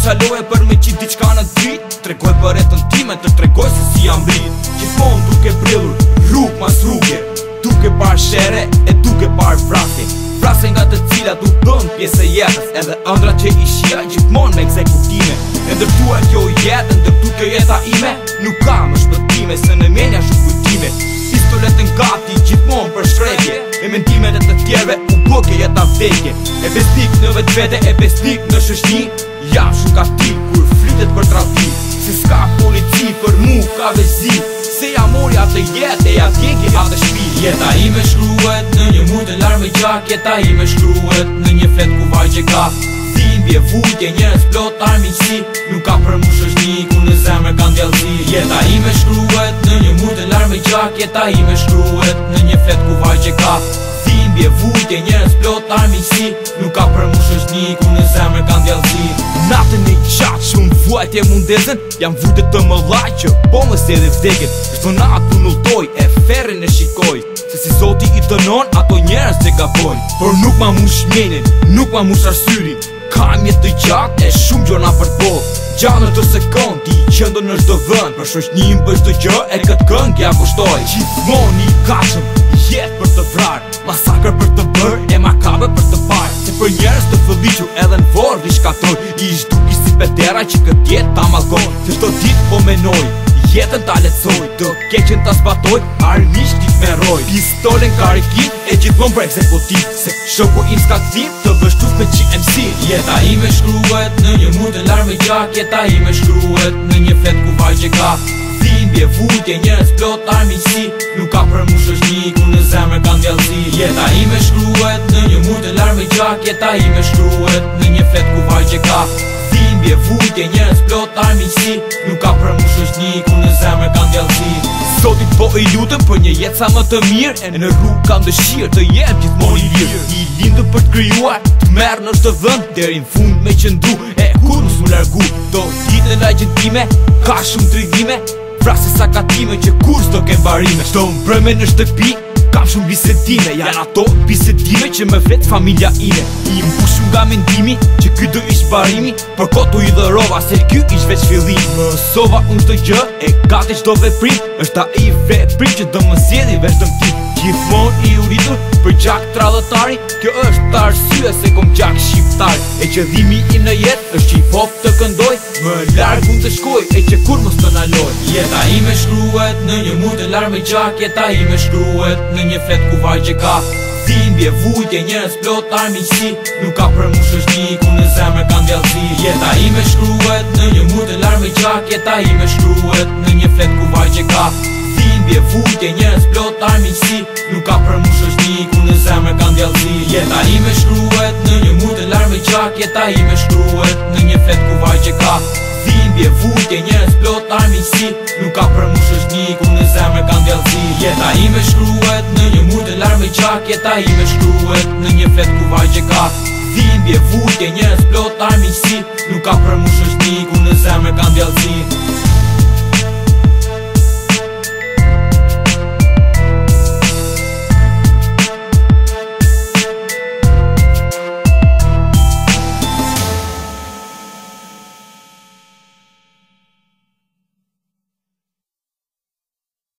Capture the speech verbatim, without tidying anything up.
caloje për me qit diçka në drit. Tregoj për jetën time, të tregoj se si jam rrit. Gjithmonë duke brillur, rrug mas rrugje, duke par shere e duke par vrasje. Vrasje nga të cilat u bën pjesë e jetës, edhe ëndrat që i shija gjithmonë me ekzekutime. E ndërtua kjo jetë, ndërtu kjo jeta ime, nuk ka më shpëtime, se në menja shumë kujtime. Pistoletën gati gjithmonë për shtrejtje, e mendimet e të tjerve u bëke jeta vdekje. E besnik në vetë vete, e besnik në shëshni, jam shumë katil kur flitet për tradhti. Se s'ka polici për mu ka vezi, se ja mori atë jetë e ja djegje atë shpi. Jeta ime shkruhet në një mujtë larë me gjak, jeta ime shkruhet në një flet ku vajgje ka dhimbje, vujtje, njerës plot armiqsi, nuk ka për mu shoqni ku në zemër kanë djallësi. Jeta ime shkruhet në një mujtë larë me gjak, jeta ime shkruhet në një flet ku vajgje ka dhimbje, vujtje, njerës plot armiqsi, nuk ka për mu shoqni ku në zemër kanë djallësi. Natën e qatë shumë vuajtje mundezën, jam vujtë të më laj që po më sedhe vdekjen. Shto natë të nulltoj e ferrin e shikoj, se si Zoti i dënon ato njerës që gabojnë. Por nuk ma mush mjenin, nuk ma mush arsyrin, kam jetë të gjatë e shumë gjona për të bo. Gjanë në të sekund, ti qëndo në shdo vënd, për shoqnim bëj shdo gjë e këtë këng ja kushtoj. Gjithmon i kashëm, jetë për të vrarë, masakër për të bërë e makabe për të parë. Se për njerës të fëlliqur edhe në vorë vishkator, i shduki si petera që këtë jetë ta malgon. Se shto ditë po menoj, jetën ta letësoj, të keqen ta zbatoj, armisht ti t'meroj. Pistolen karikit e gjithmon për ekzekutiv, se shoku im s'ka këthim të vështuf me G M C. Jeta ime shkruhet në një mundë larë me gjak, jeta ime shkruhet në një flet ku vajgje ka dhimbje, vujtje, njerës plot armiqsi, nuk ka për mu shoqni ku në zemër kanë djallësi. Jeta ime shkruhet në një mundë larë me gjak, jeta ime shkruhet në një flet ku vajgje ka dhimbje, vujtje, njerës plot armiqsi, nuk ka për mu shoqni ku në zemër kanë djallësi. Zotit po i lutëm për një jetë sa më të mirë, e në rrugë kam dëshirë të jem gjithmonë i lirë. I lindu për të kryuar, të merë në shtë vënd, deri në fund me qëndu, e kur mos mu largu. Do ditë në lagjën time, ka shumë dridhime, vrasë sa katime që kur s'do kem barime. Shto më brëme në shtëpi, kam shumë bisedime, janë ato bisedime që me flet familja ime. I mbush nga mendimi që ky do ish barimi, për kotu i dhërova se ky ish veç fillim. Mësova unë shtë gjë e gati qdo veprim, është a i veprim që do më zjedhi veç dëmtim. Gjithmon i uritur për gjak tradhëtari, kjo është të arsye se kom gjak shqiptari. E që dhimi im në jetë është që i pop të këndoj, më largë unë të shkoj e që kur mos të naloj. Jeta ime shkruhet në një mundë larë me gjak, jeta ime shkruhet në një flet ku vajgje ka dhimbje, vujtje, njerës plot armiqsi, nuk ka për mu shoqni ku në zemër kanë djallësi. Jeta ime shkruhet në një mundë larë me gjak, jeta ime shkruhet në një flet ku vajgje ka dhimbje, vujtje, njerës plot armiqsi, nuk ka për mu shoqni ku në zemër kanë djallësi. Jeta ime shkruhet në një mundë larë me gjak, jeta ime shkruhet në një flet ku vajgje ka dhimbje, vujtje, njerës plot armiqsi, nuk ka për mu shoqni ku në zemër kanë djallësi. Jeta ime shkruhet në një mundë larë me gjak, jeta ime shkruhet në një flet ku vajgje ka dhimbje, vujtje, njerës plot armiqsi, nuk ka për mu shoqni ku në zemër kanë djallësi.